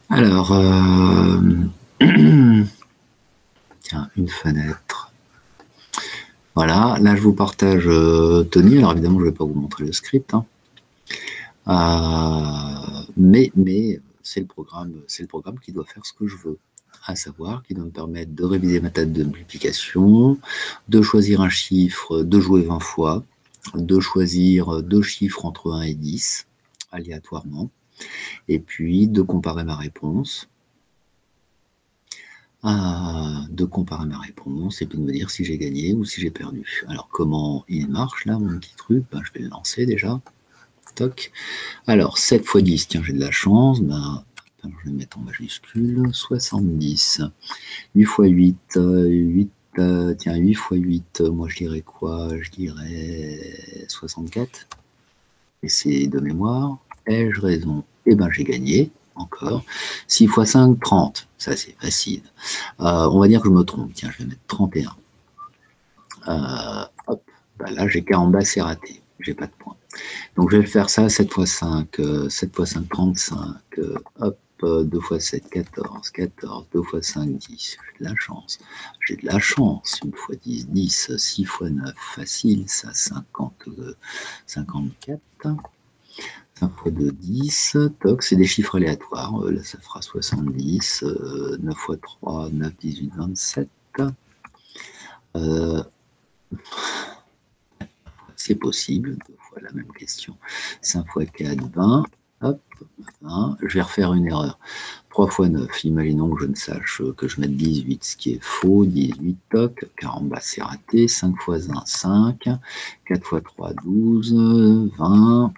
Alors, tiens, une fenêtre. Voilà, là je vous partage Tony. Alors évidemment, je ne vais pas vous montrer le script, hein. Mais c'est le programme qui doit faire ce que je veux, à savoir qui doit me permettre de réviser ma table de multiplication, de choisir un chiffre, de jouer 20 fois, de choisir deux chiffres entre 1 et 10, aléatoirement, et puis de comparer ma réponse. De comparer ma réponse et puis de me dire si j'ai gagné ou si j'ai perdu. Alors comment il marche là, mon petit truc? Je vais le lancer déjà. Toc. Alors 7 x 10, tiens, j'ai de la chance. Alors, je vais le mettre en majuscule. 70. 8 x 8, 8, tiens, 8 x 8, moi je dirais quoi? Je dirais 64. Et c'est de mémoire. Ai-je raison? Eh ben j'ai gagné. Encore. 6 x 5, 30. Ça, c'est facile. On va dire que je me trompe. Tiens, je vais mettre 31. Hop. Là, j'ai 40 bas, c'est raté. J'ai pas de points. Donc, je vais faire ça. 7 x 5. 7 x 5, 35. Hop. 2 x 7, 14. 14. 2 x 5, 10. J'ai de la chance. J'ai de la chance. 1 x 10, 10. 6 x 9, facile. Ça, 50, 54. 5 x 2, 10, toc, c'est des chiffres aléatoires, là ça fera 70, 9 x 3, 9, 18, 27, c'est possible, deux fois la même question, 5 x 4, 20, hop, 20, je vais refaire une erreur, 3 x 9, imaginons que je ne sache que je mette 18, ce qui est faux, 18, toc, 40, c'est raté, 5 x 1, 5, 4 x 3, 12, 20,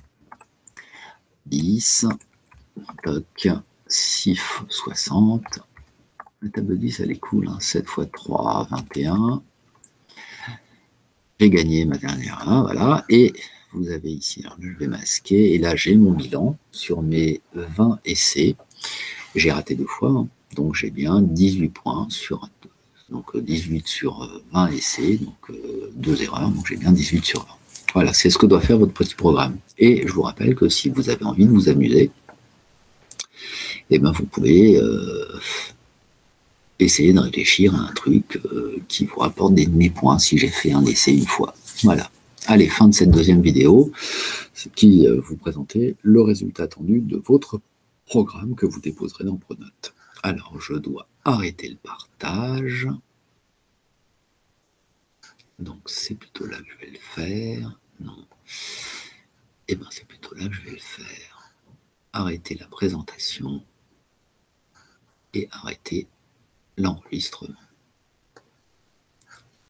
10, toc, 6, 60. La table de 10, elle est cool. 7 x 3, 21. J'ai gagné ma dernière. Voilà. Et vous avez ici, alors là, je vais masquer. Et là, j'ai mon bilan sur mes 20 essais. J'ai raté 2 fois. Donc, j'ai bien 18 points sur. Donc, 18 sur 20 essais. Donc, 2 erreurs. Donc, j'ai bien 18 sur 20. Voilà, c'est ce que doit faire votre petit programme. Et je vous rappelle que si vous avez envie de vous amuser, eh ben, vous pouvez essayer de réfléchir à un truc qui vous rapporte des demi-points si j'ai fait un essai une fois. Voilà. Allez, fin de cette deuxième vidéo qui vous présentait le résultat attendu de votre programme que vous déposerez dans Pronote. Alors, je dois arrêter le partage. Donc, c'est plutôt là que je vais le faire. Non. Eh bien, c'est plutôt là que je vais le faire. Arrêter la présentation et arrêter l'enregistrement.